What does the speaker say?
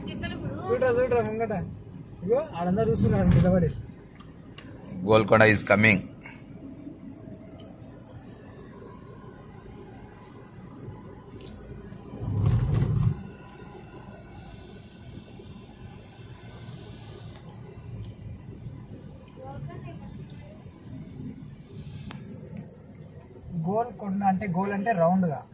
చూడరా చూడరా ముంగట ఇగో ఆడందరూ చూస్తున్నారు నిలబడి. Golconda is coming. గోల్కొండ అంటే గోల్ అంటే రౌండ్ గా.